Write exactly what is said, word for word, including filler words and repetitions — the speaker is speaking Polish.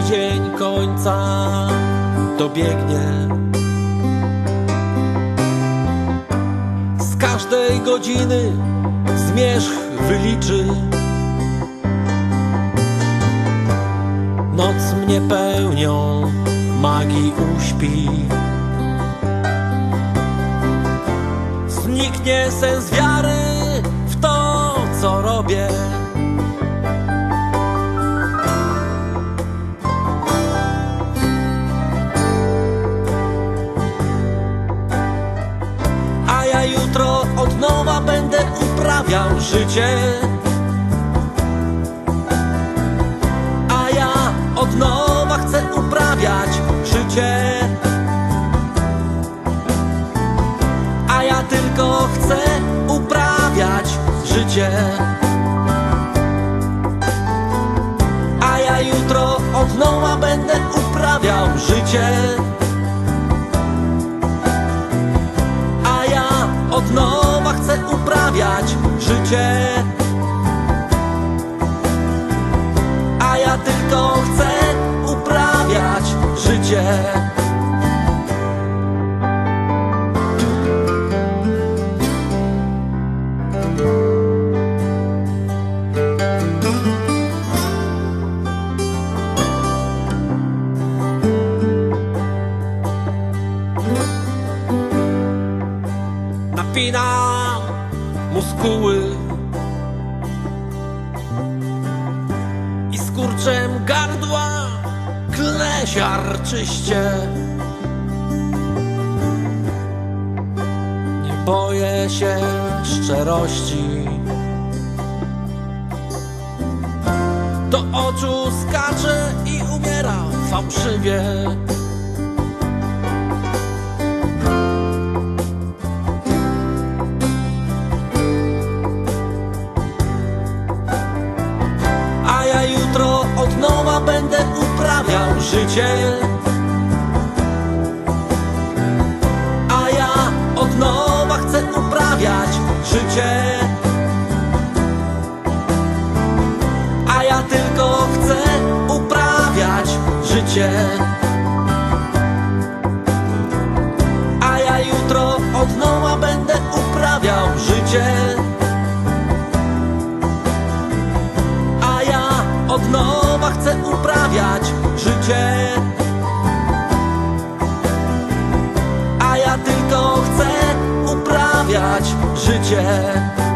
dzień końca dobiegnie. Z każdej godziny zmierzch wyliczy. Noc mnie pełnią magii uśpi. Zniknie sens wiary w to, co robię. A ja jutro od nowa będę uprawiał życie. A ja od nowa chcę uprawiać życie. A ja tylko chcę uprawiać życie. A ja jutro od nowa będę uprawiał życie. A ja od nowa chcę uprawiać życie. A ja tylko chcę uprawiać życie. Napinam muskuły i skurczem gardła klę siarczyście. Nie boję się szczerości. Do oczu skacze i umiera fałszywie. Jutro od nowa będę uprawiał życie. A ja od nowa chcę uprawiać życie. A ja tylko chcę uprawiać życie. A ja jutro od nowa będę uprawiał życie. Od nowa chcę uprawiać życie. A ja tylko chcę uprawiać życie.